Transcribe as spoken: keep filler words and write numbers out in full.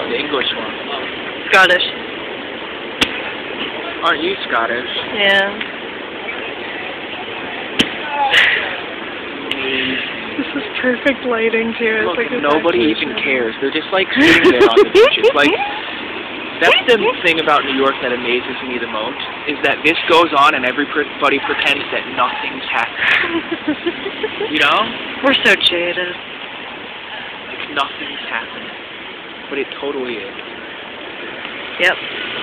The English one. Scottish. Aren't you Scottish? Yeah. This is perfect lighting too. Look, it's like nobody even cares. They're just like sitting there on the beaches. Like, that's the thing about New York that amazes me the most, is that this goes on and everybody pretends that nothing's happening. You know? We're so jaded. Like, nothing's happening. But it totally is. Yep.